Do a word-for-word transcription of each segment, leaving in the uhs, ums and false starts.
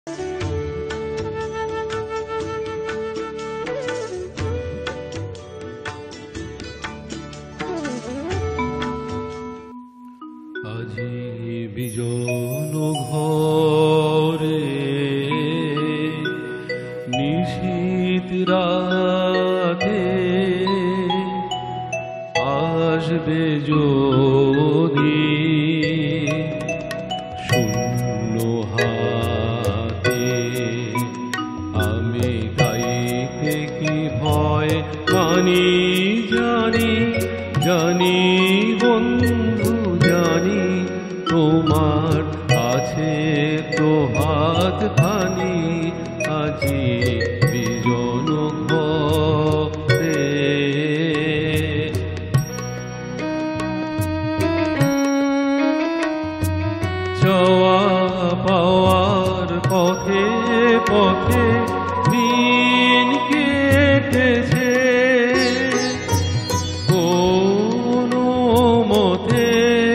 আজি বিজন ঘরে নিশীত রাতে আসবে যদি শূন্য হাতে, আমি গাইতে কি ভয় জানি জানি জানি বন্ধু জানি, তোমার আছে তো হাত খানি আজি বিজন ঘরে। চাওয়া পাওয়ার পথে পথে দিন কেটেছে, কোনো মতে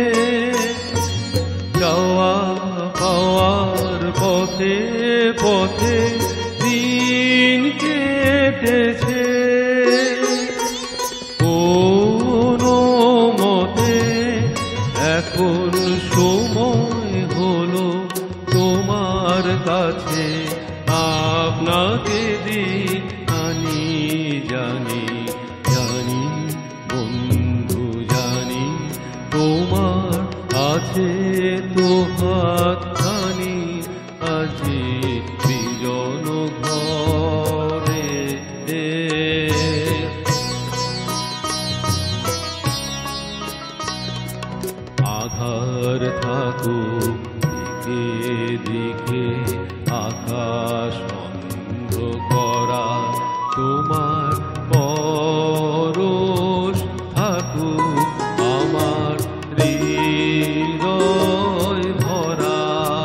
চাওয়া পাওয়ার পথে পথে দিন কেটেছে, কোনো মতে এখন সময় হলো তোমার কাছে আপনাকে দিই আনি জানি জানি বন্ধু জানি, তোমার আছে তো হাত খানি আজি বিজন ঘরে। আধার থাকুক দিকে দিকে আকাশ অন্ধ করা, তোমার পরশ থাকুক আমার হৃদয় ভরা।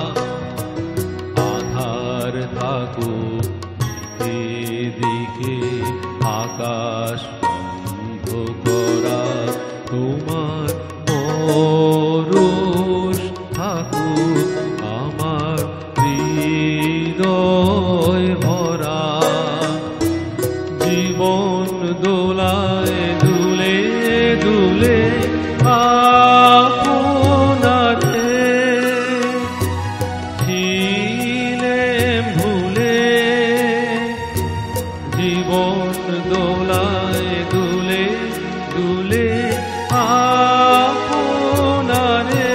আধার থাকুক দিকে দিকে আকাশ অন্ধ করা, তোমার পরশ থাকুক আমার হৃদয় ভরা। জীবন দোলায় দুলে দুলে আপনারে ছিলেম ভুলে, জীবন দোলায় দুলে দুলে আপনারে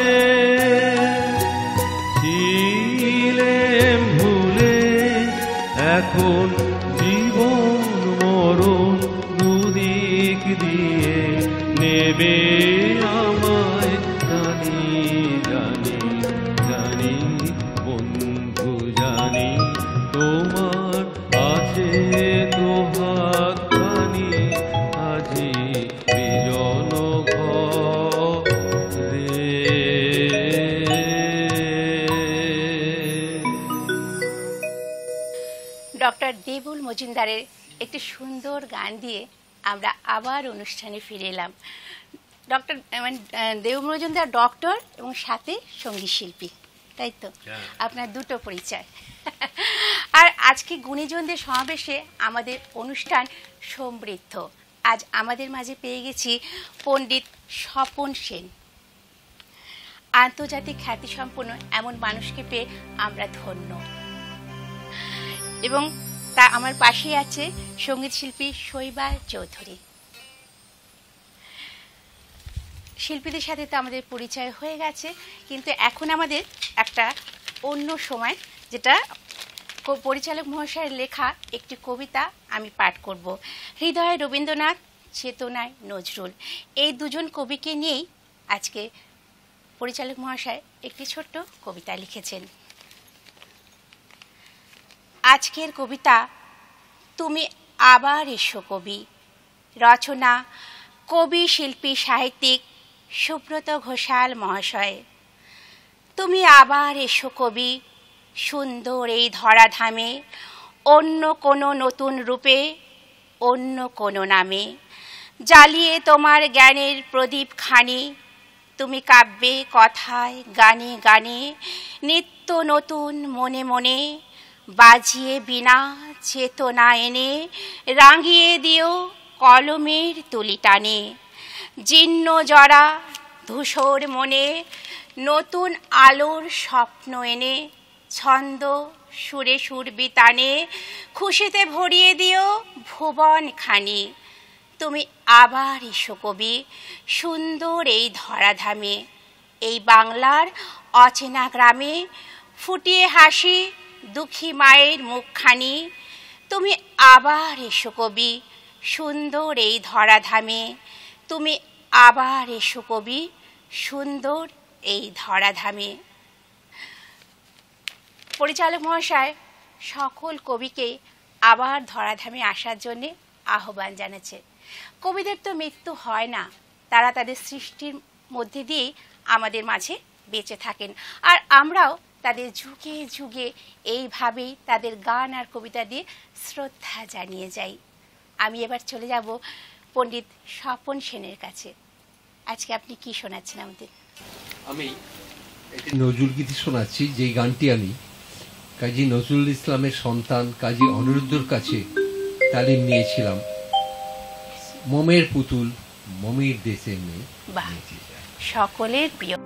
ছিলেম ভুলে, এখন জীবন মরণ দুদিক দিয়ে নেবে আমায় জানি জানি জানি বন্ধু জানি, তোমার আছে তো হাত খানি আজি বিজন ঘরে। ডক্টর দেবুল মজুমদারের একটি সুন্দর গান দিয়ে আমরা আবার অনুষ্ঠানে ফিরে এলাম। ডক্টর মানে দেবুল মজুমদার ডক্টর এবং সাথে সঙ্গীত শিল্পী, তাই তো? আপনার দুটো পরিচয়। আর আজকে গুণীজনদের সমাবেশে আমাদের অনুষ্ঠান সমৃদ্ধ। আজ আমাদের মাঝে পেয়ে গেছি পণ্ডিত স্বপন সেন। আন্তর্জাতিক খ্যাতিসম্পন্ন এমন মানুষকে পেয়ে আমরা ধন্য। এবং তা আমার পাশেই আছে সঙ্গীত শিল্পী শৈবা চৌধুরী। শিল্পীদের সাথে তো আমাদের পরিচয় হয়ে গেছে, কিন্তু এখন আমাদের একটা অন্য সময়, যেটা পরিচালক মহাশয়ের লেখা একটি কবিতা আমি পাঠ করব। হৃদয়ে রবীন্দ্রনাথ, চেতনায় নজরুল, এই দুজন কবিকে নিয়েই আজকে পরিচালক মহাশয় একটি ছোট্ট কবিতা লিখেছেন। আজকের কবিতা তুমি আবার এসো কবি। রচনা কবি শিল্পী সাহিত্যিক সুব্রত ঘোষাল মহাশয়। তুমি আবার এসো কবি, সুন্দর এই ধরাধামে, অন্য কোনো নতুন রূপে, অন্য কোনো নামে। জ্বালিয়ে তোমার জ্ঞানের প্রদীপ খানি, তুমি কাব্যে কথায় গানে গানে, নিত্য নতুন মনে মনে বাজিয়ে বিনা চেতনা এনে রাঙিয়ে দিও কলমের তুলি টানে। জীর্ণ জরা ধূসর মনে নতুন আলোর স্বপ্ন এনে ছন্দ সুরে সুরবি টানে খুশিতে ভরিয়ে দিও ভুবন খানি। তুমি আবার এসো কবি সুন্দর এই ধরাধামে, এই বাংলার অচেনা গ্রামে ফুটিয়ে হাসি দুঃখী মায়ের মুখখানি। তুমি আবার এসো কবি সুন্দর এই ধরাধামে, তুমি আবার এসো কবি সুন্দর এই ধরাধামে। পরিচালক মহাশয় সকল কবিকে আবার ধরাধামে আসার জন্যে আহ্বান জানাচ্ছে। কবিদের তো মৃত্যু হয় না, তারা তাদের সৃষ্টির মধ্যে দিয়েই আমাদের মাঝে বেঁচে থাকেন, আর আমরাও তাদের যুগে যুগে এইভাবেই তাদের গান আর কবিতা দিয়ে শ্রদ্ধা জানিয়ে যাই। আমি এবার চলে যাব পণ্ডিত স্বপন সেনের কাছে। আজকে আপনি কি শোনাচ্ছেন আমাদের? আমি একটি নজরুল গীতি শোনাচ্ছি, যে গানটি আমি কাজী নজরুল ইসলামের সন্তান কাজী অনিরুদ্ধর কাছে তালিম নিয়েছিলাম। মমের পুতুল মমির দেশের মেয়ে। বাহ, সকলের প্রিয়।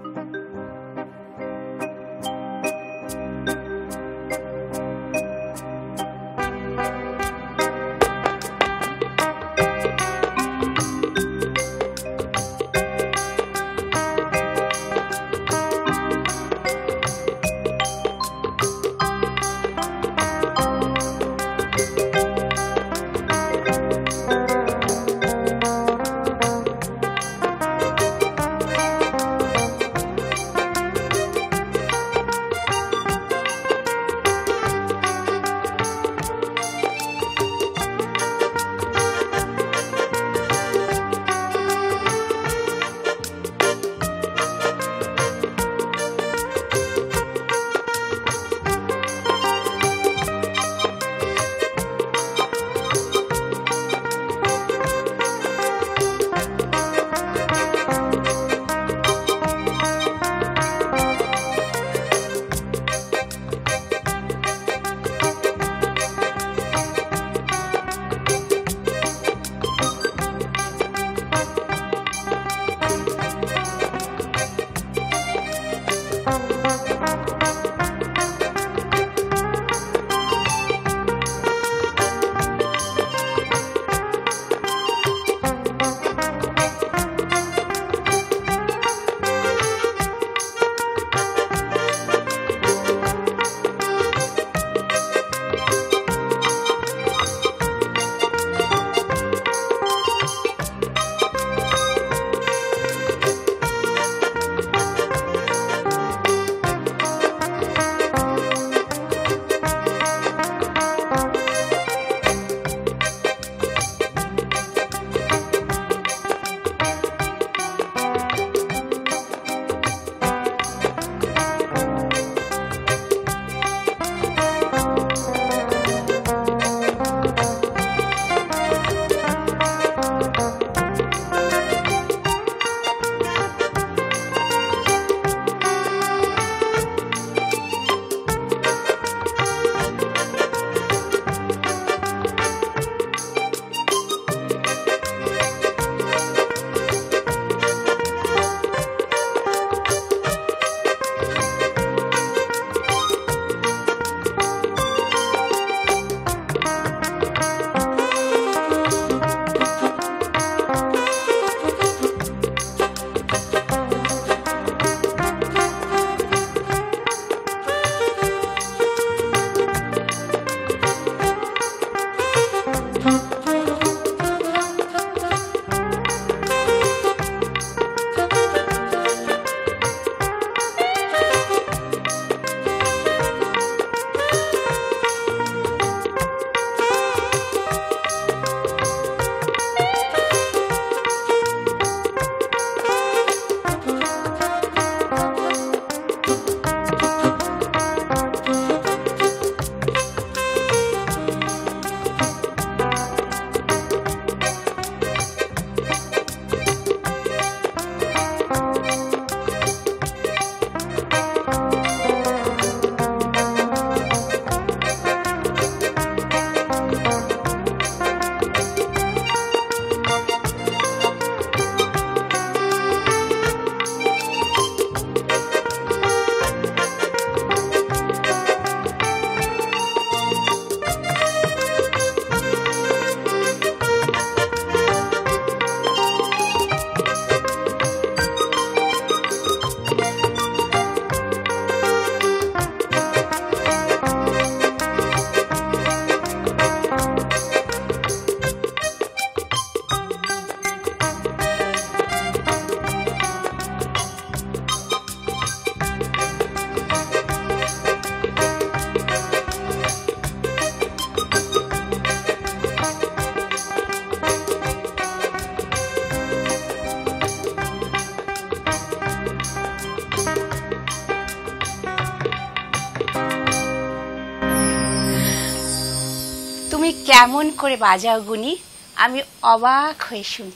তুমি কেমন করে বাজাও গুনি, আমি অবাক হয়ে শুনি।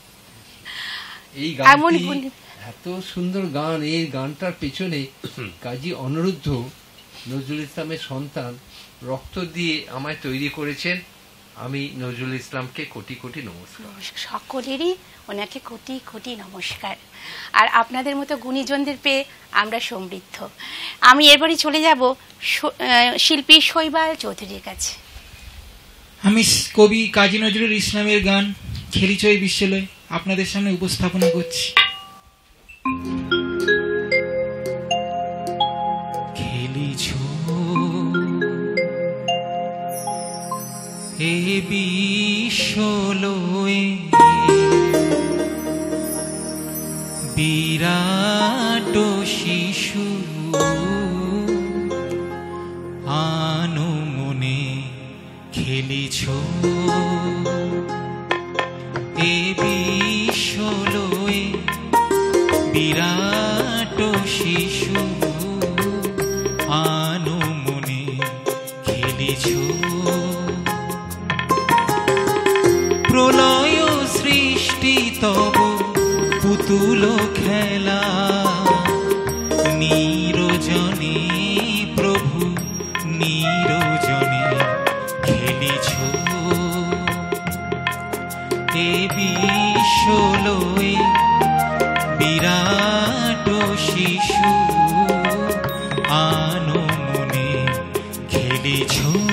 এই এমন গানটি গুনি এত সুন্দর গান, এই গানটার পেছনে কাজী অনিরুদ্ধ নজরুল ইসলামের সন্তান রক্ত দিয়ে আমায় তৈরি করেছেন। আমি নজরুল ইসলামকে কোটি কোটি নমস্কার। সকলেরই ওনাকে কোটি কোটি নমস্কার। আর আপনাদের মতো গুণীজনদের পেয়ে আমরা সমৃদ্ধ। আমি এরপরই চলে যাব শিল্পী শৈবাল চৌধুরীর কাছে। আমি কবি কাজী নজরুল ইসলামের গান খেলিছই বিশ্বলয় আপনাদের সামনে উপস্থাপনা করছি। খেলিছ এ বিশ্বলয়ে বিরাট শিশু আনু মনে খেলিছ এ বিশ্বলয়ে বিরাট শিশু আনু মনে খেলিছ প্রলয় সৃষ্টি তব পুতুল খেলা নিরজনে প্রভু নিরজনে খেলিছ এ বিশ্বলয়ে বিরাট শিশু আনু মনে খেলিছ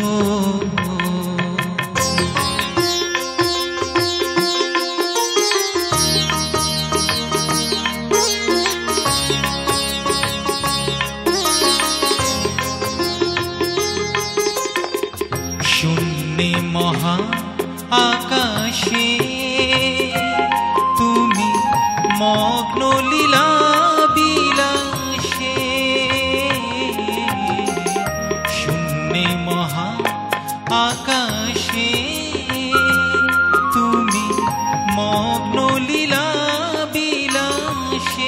মহা আকাশে তুমি মগ্ন লীলা বিলাসে শূন্যে মহা আকাশে তুমি মগ্ন লীলা বিলাসে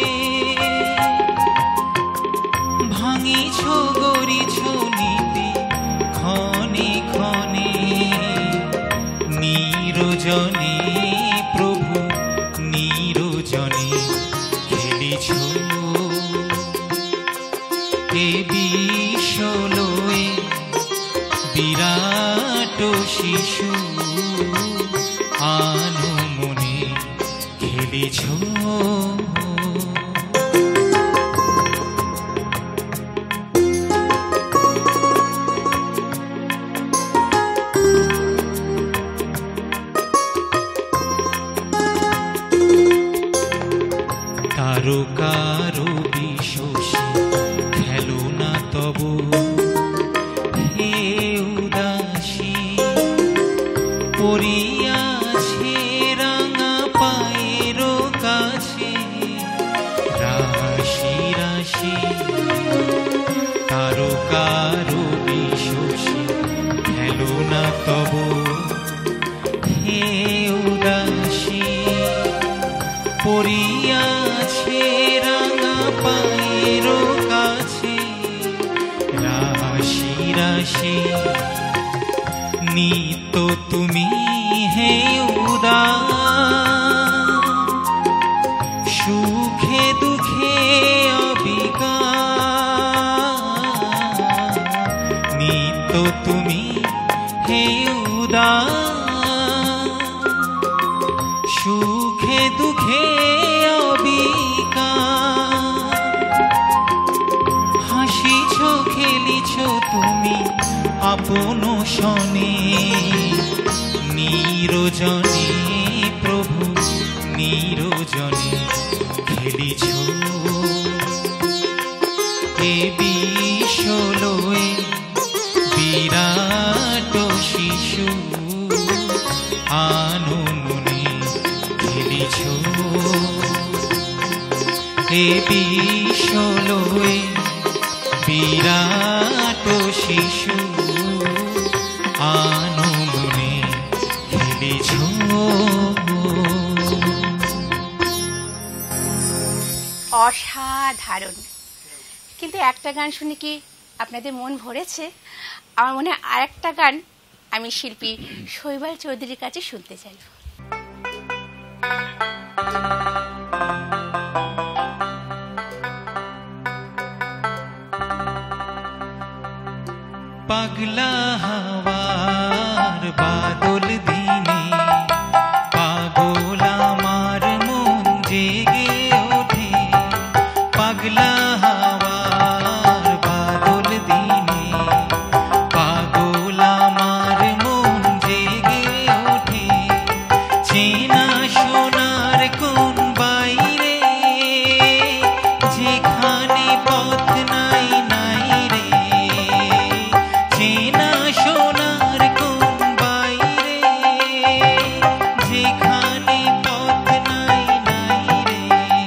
ভাঙিছ গড়িছ নীতি ক্ষণে ক্ষণে নিরজনে প্রভু নিরজনে খেলিছ এ বিশ্বলয়ে বিরাট শিশু আনু মনে খেলিছ কারো বিশ্বসী খেলো না তবু হে উদাসী পড়িয়াছে রাঙা পায়ের কাছে রাশি রাশি কারো কারো বিশ্বসী খেলো না তবু হে উদাসী পড়িয়াছে রাঙা পায়ের কাছে রাশি রাশি নিত্য তুমি হে উদার সুখে দুঃখে অবিকার নিত্য তুমি হে উদার সুখে দুঃখে অবিকার হাসিছ খেলিছ তুমি আপন শনে নিরজনে প্রভু নিরজনে খেলিছ এ বিশ্বলয়ে বিরাট শিশু আনু মনে খেলিছ এ বিশ্বলয়ে বিরাট শিশু আনু মনে খেলিছ অসাধারণ। কিন্তু একটা গান শুনে কি আপনাদের মন ভরেছে? আমার মনে হয় আর একটা গান আমি শিল্পী শৈবাল চৌধুরীর কাছে শুনতে চাইব। পাগলা হাওয়ার বাদল দিনে পাগল আমার মন জেগে ওঠে, পাগলা হাওয়ার বাদল দিনে পাগল আমার মন জেগে ওঠে। চেনা সোনার কোন বাইরে যেখানে পথ নাই নাই রে, চেনা সোনার কোন বাইরে যেখানে পথ নাই নাই রে,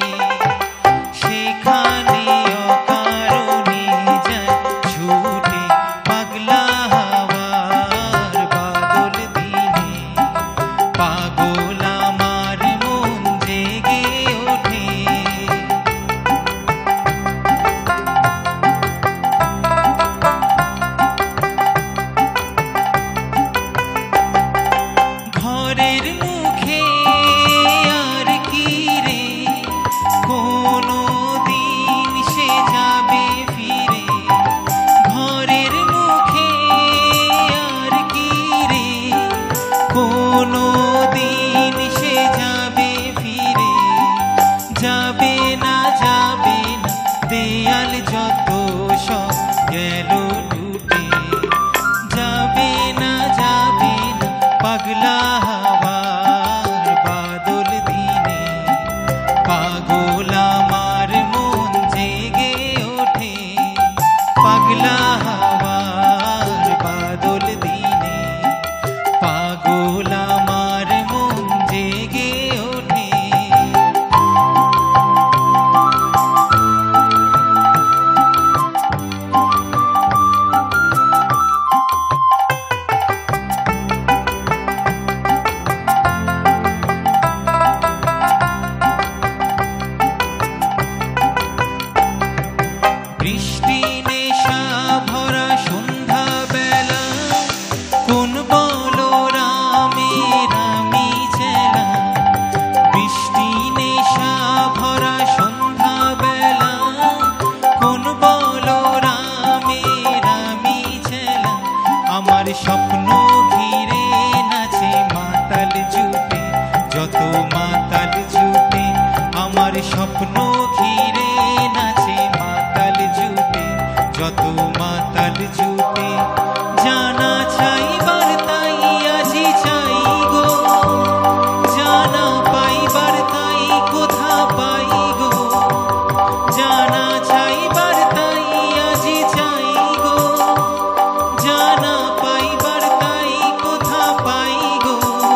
সেখানে অকারণে যায় ছুটে পাগলা হাওয়ার বাদল দিনে পাগল আমার মন জেগে ওঠে। ঘরের মুখে আর কি রে কোনো দিন সে যাবে ফিরে, ঘরের মুখে আর কি রে কোনো দিন সে যাবে ফিরে, যাবে না যাবে না দেয়াল যত সব গেল টুটে, যাবে না যাবে না পাগলা হাওয়ার বাদল দিনে পাগল আমার মন জেগে ওঠে, পাগলা হাওয়ার বাদল দিনে পাগল আমার মন জেগে ওঠে। বৃষ্টি নেশা ভরা সন্ধ্যা বেলা কোন বলো রামের আমি চেলা, বৃষ্টি নেশা ভরা সন্ধ্যা বেলা কোন বলো রামের আমি চেলা, আমার স্বপ্ন ঘিরে নাচে মাতাল জুটে যত মাতাল জুটে, আমার স্বপ্ন ঘিরে নাচে মাতাল জুটে যত মাতাল জুটে, জানা চাইবার তাই আজি চাই গো, জানা পাইবার তাই কোথা পাই গো, জানা চাইবার তাই আজি চাই গো, জানা পাইবার তাই কোথা পাই গো,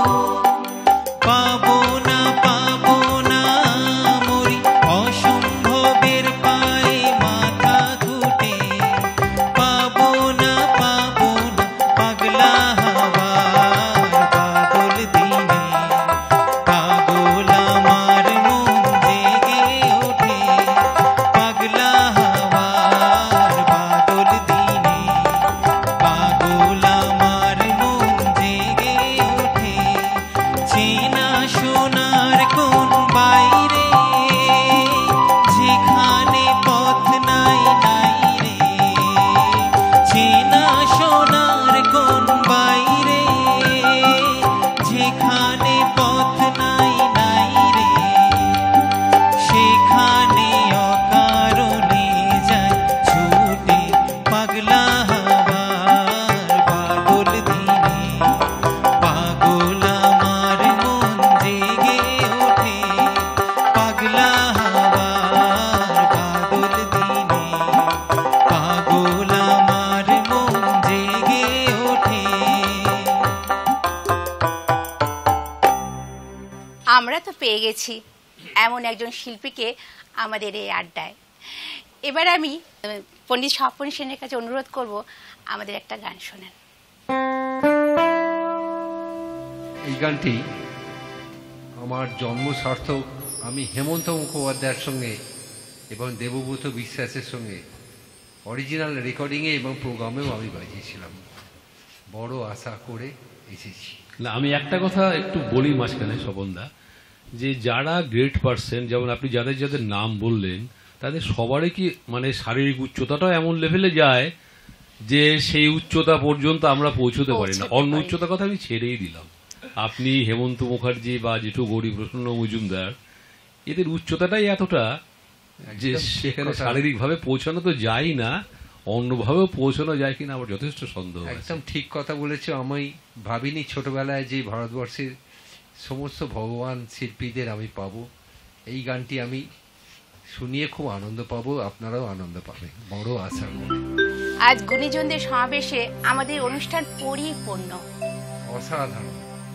পাবো না পাবো না মরি অসম্ভবের পায়ে মাথা ঘুটে, পাবো না পাবো না পাগলা হাওয়ার বাদল দিনে পাগল আমার মন জেগে ওঠে, পাগলা হাওয়ার বাদল দিনে পাগল আমার মন জেগে ওঠে। চেনা সোনার কোন বাইরে যেখানে পথ নাই নাই রে, চেনা সোনার কোন বাইরে যেখানে পথ নাই নাই রে, সেখানে অকারণে যায় ছুটে পাগলা হাওয়ার বাদল দিনে পাগল আমার মন জেগে ওঠে, পাগলা হাওয়ার বাদল দিনে পাগল আমার মন জেগে ওঠে। আমরা তো পেয়ে গেছি এমন একজন শিল্পীকে আমাদের এই আড্ডায়। এবার আমি আহ, পণ্ডিত স্বপন সেনের কাছে অনুরোধ করব আমাদের একটা গান শোনান। এই গানটি আমার জন্ম সার্থক আমি হেমন্ত মুখোপাধ্যায়ের সঙ্গে এবং দেবব্রত বিশ্বাসের সঙ্গে অরিজিনাল রেকর্ডিংয়ে এবং প্রোগ্রামেও আমি বাজিয়েছিলাম। বড় আশা করে এসেছি। না, আমি একটা কথা একটু বলি মাঝখানে স্বপনদা, যে যারা গ্রেট পার্সন, যেমন আপনি যাদের যাদের নাম বললেন, তাদের সবারই কি মানে শারীরিক উচ্চতাটাও এমন লেভেলে যায় যে সেই উচ্চতা পর্যন্ত আমরা পৌঁছতে পারি না। অন্য উচ্চতার কথা আমি ছেড়েই দিলাম। আপনি, হেমন্ত মুখার্জি বা জেঠু গৌরী প্রসন্ন মজুমদার, এদের উচ্চতাটাই এতটা যে সেখানে শারীরিকভাবে পৌঁছানো তো যায় না, অন্যভাবেও পৌঁছানো যায় কিনা আমার যথেষ্ট সন্দেহ। একদম ঠিক কথা বলেছো। আমি ভাবিনি ছোটবেলায় যে ভারতবর্ষের সমস্ত ভগবান শিল্পীদের আমি পাবো। এই গানটি আমি শুনিয়ে খুব আনন্দ পাবো, আপনারাও আনন্দ পাবেন, বড় আশা করে। আজ গুণীজনদের সমাবেশে আমাদের অনুষ্ঠান পরিপূর্ণ, অসাধারণ।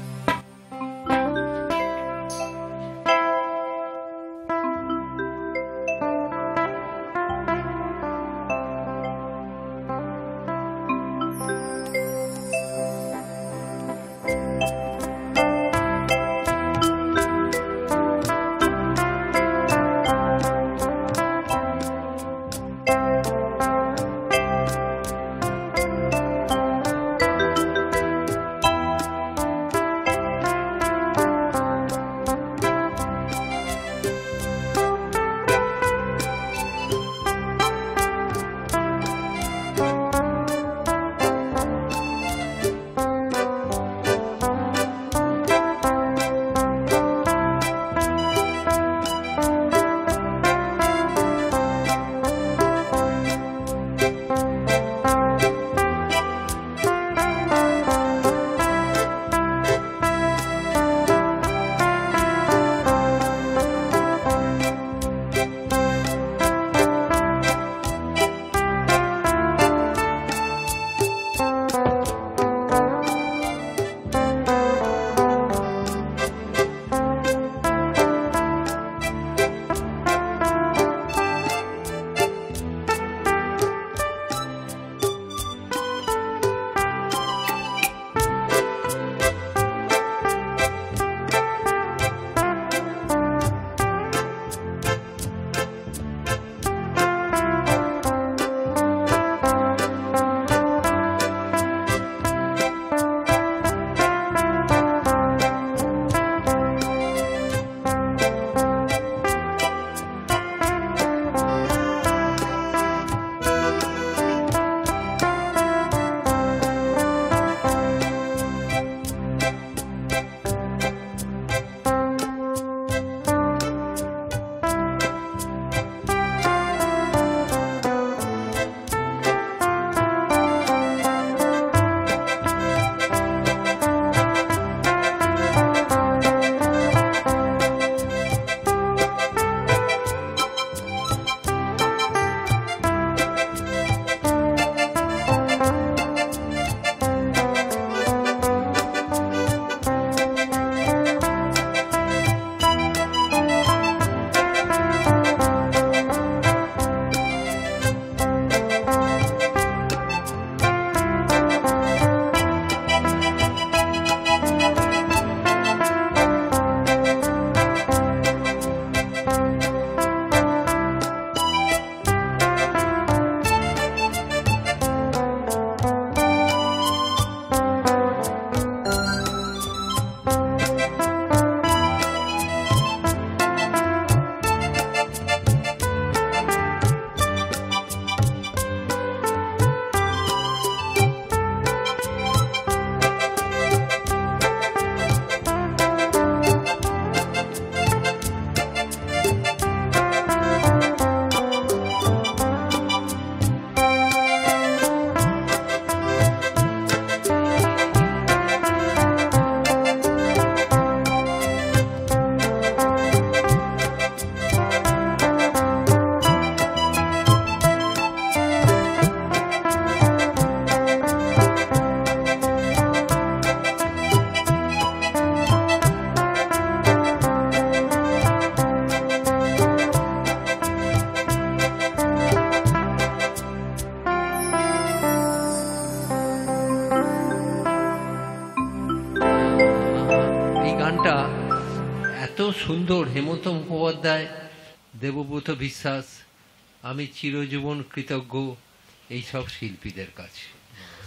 সুন্দর হেমন্ত মুখোপাধ্যায়, দেবব্রত বিশ্বাস, আমি চিরজীবন কৃতজ্ঞ এইসব শিল্পীদের কাছে।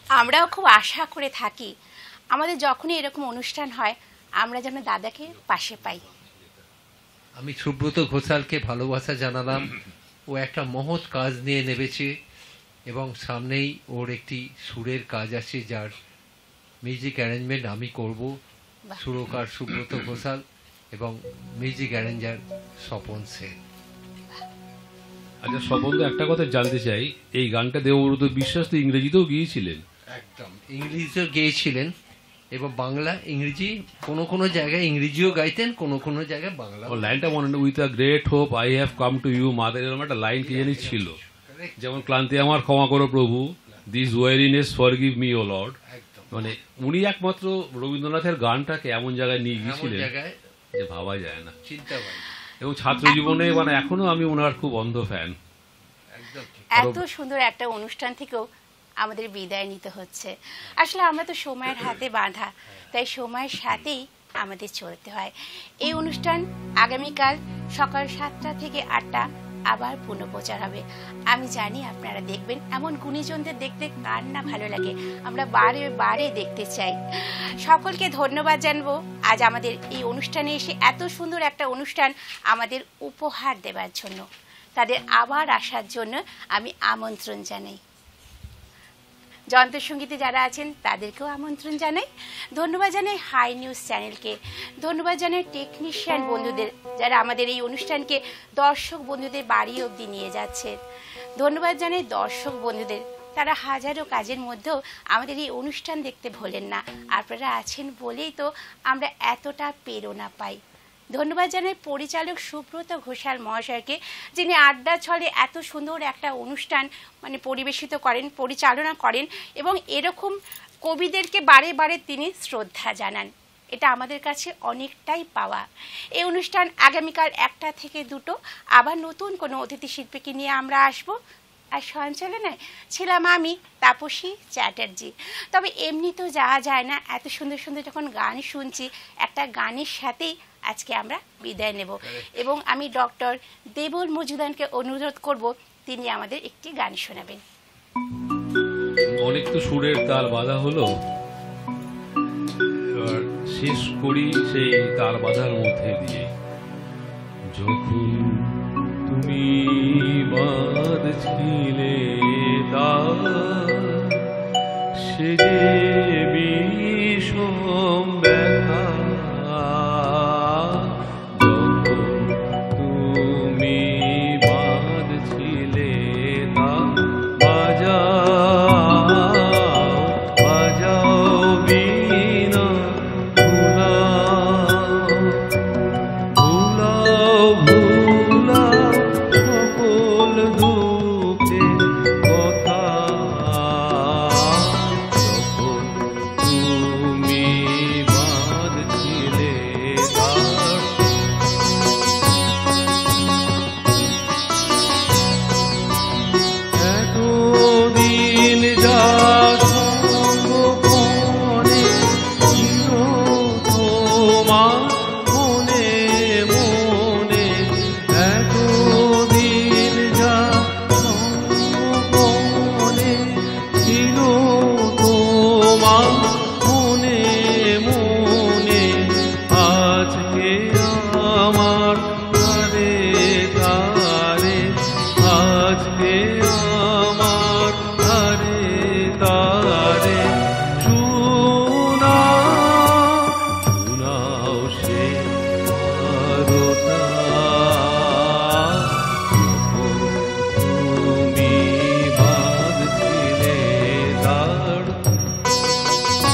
আমরাও খুব আশা করে থাকি আমাদের যখনই এরকম অনুষ্ঠান হয় আমরা যেন দাদাকে পাশে পাই। আমি সুব্রত ঘোষালকে ভালোবাসা জানালাম। ও একটা মহৎ কাজ নিয়ে নেমেছে এবং সামনেই ওর একটি সুরের কাজ আছে যার মিউজিক অ্যারেঞ্জমেন্ট আমি করব। বাহ। সুরকার সুব্রত ঘোষাল এবং মিউজিক অ্যারেঞ্জার স্বপন সেন। আচ্ছা স্বপনদা, একটা কথা জানতে চাই, এই গানটা দেবব্রত বিশ্বাস তো ইংরেজিতেও গিয়েছিলেন। একদম ইংরেজিতেও গেয়েছিলেন এবং বাংলা ইংরেজি কোনো কোনো জায়গায় ইংরেজিও গাইতেন, কোনো কোনো জায়গায় বাংলা। ও লাইনটা মনে নেই, with a great hope I have come to you mother, এরকম একটা লাইন কি জানি ছিল, যেমন ক্লান্তি আমার ক্ষমা করো প্রভু, this weariness forgive me O lord. একদম মানে উনি একমাত্র রবীন্দ্রনাথের গানটাকে এমন জায়গায় নিয়ে এমন গিয়েছিলেন জায়গায় যে ভাবা যায় না। চিন্তা পাই। এবং ছাত্র জীবনে মানে এখনো আমি ওনার খুব অন্ধ ফ্যান। একদম ঠিক। এত সুন্দর একটা অনুষ্ঠান থেকেও আমাদের বিদায় নিতে হচ্ছে। আসলে আমরা তো সময়ের হাতে বাঁধা, তাই সময়ের সাথেই আমাদের চলতে হয়। এই অনুষ্ঠান আগামীকাল সকাল সাতটা থেকে আটটা আবার পুনঃপ্রচার হবে। আমি জানি আপনারা দেখবেন, এমন গুণীজনদের দেখতে কার না ভালো লাগে, আমরা বারে বারে দেখতে চাই। সকলকে ধন্যবাদ জানবো আজ আমাদের এই অনুষ্ঠানে এসে এত সুন্দর একটা অনুষ্ঠান আমাদের উপহার দেওয়ার জন্য। তাদের আবার আসার জন্য আমি আমন্ত্রণ জানাই। যন্ত্রসঙ্গীতে যারা আছেন তাদেরকেও আমন্ত্রণ জানাই। ধন্যবাদ জানাই হাই নিউজ চ্যানেলকে, ধন্যবাদ জানাই টেকনিশিয়ান বন্ধুদের যারা আমাদের এই অনুষ্ঠানকে দর্শক বন্ধুদের বাড়ি অবধি নিয়ে যাচ্ছে। ধন্যবাদ জানাই দর্শক বন্ধুদের, তারা হাজারো কাজের মধ্যেও আমাদের এই অনুষ্ঠান দেখতে ভোলেন না। আপনারা আছেন বলেই তো আমরা এতটা প্রেরণা পাই। ধন্যবাদ জানাই পরিচালক সুব্রত ঘোষাল মহাশয়কে, যিনি আড্ডা ছলে এত সুন্দর একটা অনুষ্ঠান মানে পরিবেশিত করেন, পরিচালনা করেন এবং এরকম কবিদেরকে বারে বারে তিনি শ্রদ্ধা জানান। এটা আমাদের কাছে অনেকটাই পাওয়া। এই অনুষ্ঠান আগামীকাল একটা থেকে দুটো আবার নতুন কোনো অতিথি শিল্পীকে নিয়ে আমরা আসব। আর সঞ্চালনায় ছিলাম আমি তাপসী চ্যাটার্জি। তবে এমনি তো যাওয়া যায় না, এত সুন্দর সুন্দর যখন গান শুনছি একটা গানের সাথেই আজকে আমরা বিদায় নেব এবং আমি ডক্টর দেবল মজুমদারকে অনুরোধ করব তিনি আমাদের একটি গান শোনাবেন। অনেক তো সুরের তার বাধা হলো, এবার শেষ করি সেই তার বাধার মধ্যে দিয়ে। যখন তুমি বাঁধছিলে তার, সে যে বিষম ব্যথা, যখন তুমি বাঁধছিলে তার, বাজাও বাজাও বীণা, ভুলাও ভুলাও সকল দুঃখের কথা, যখন তুমি বাঁধছিলে তার। এতদিন যা সঙ্গপনে ছিল তোমার মনে মনে, এতদিন যা সঙ্গপনে ছিল তোমার মনে মনে, আজকে আমার তারে তারে, আজকে আমার তারে তারে, শুনাও শুনাও সে বারতা, যখন তুমি বাঁধছিলে তার।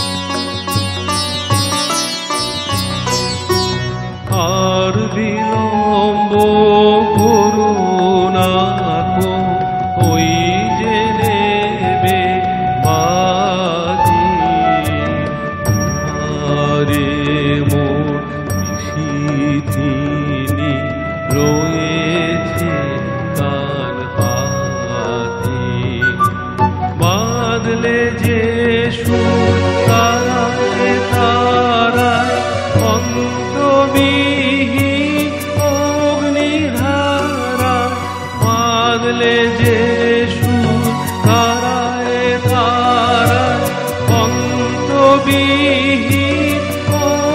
অন্তবিহীন